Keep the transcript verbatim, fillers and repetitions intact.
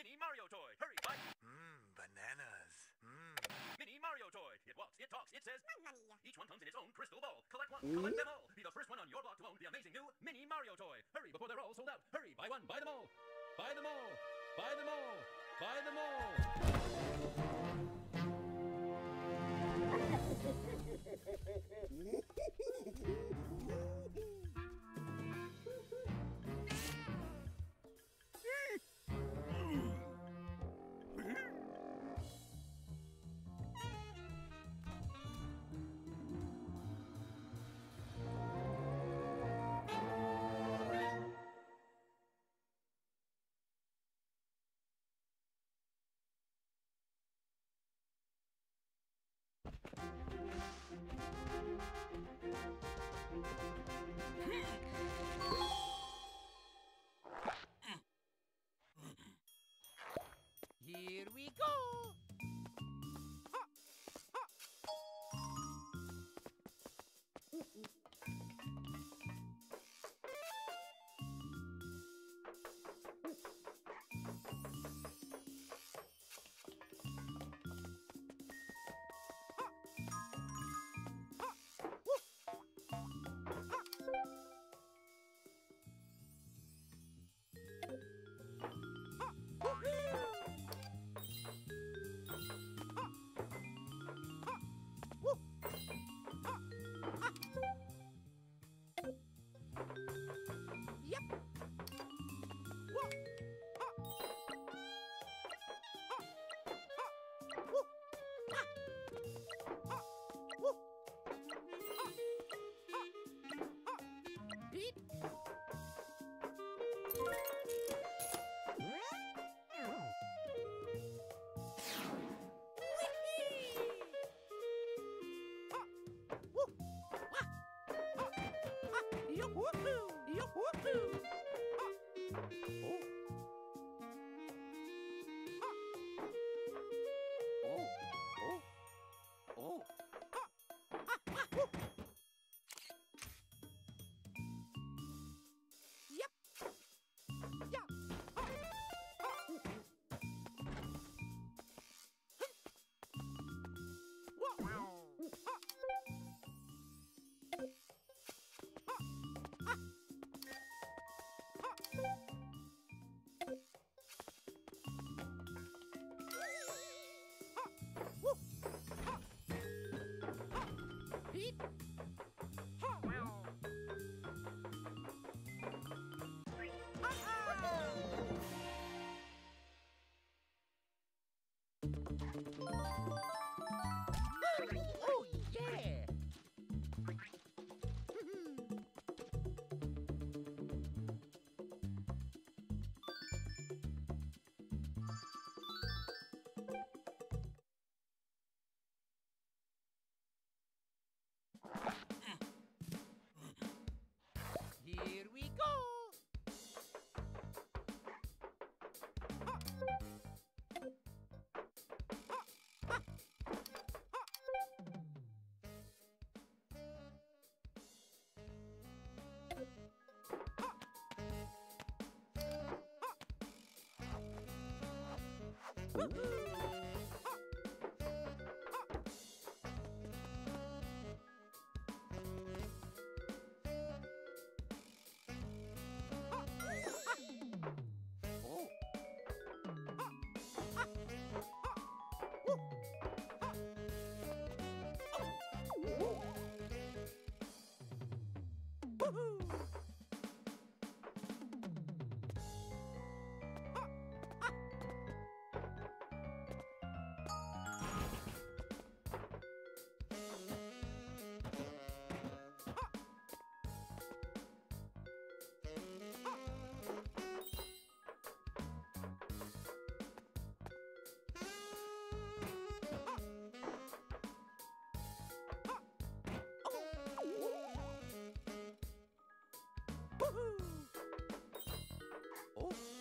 Mini Mario toy. Hurry, bye. Mmm, bananas. Mmm. Mini Mario toy. It walks, it talks, it says Mamma mia. Each one comes in its own crystal ball. Collect one, collect them all. Be the first one on your block to own the amazing new Mini Mario toy. Hurry before they're all sold out. Hurry, buy one, buy them all. Buy them all. Buy them all. Buy them all. Here we go! Ha! Ha! Oh, yeah! Here we go! Oh!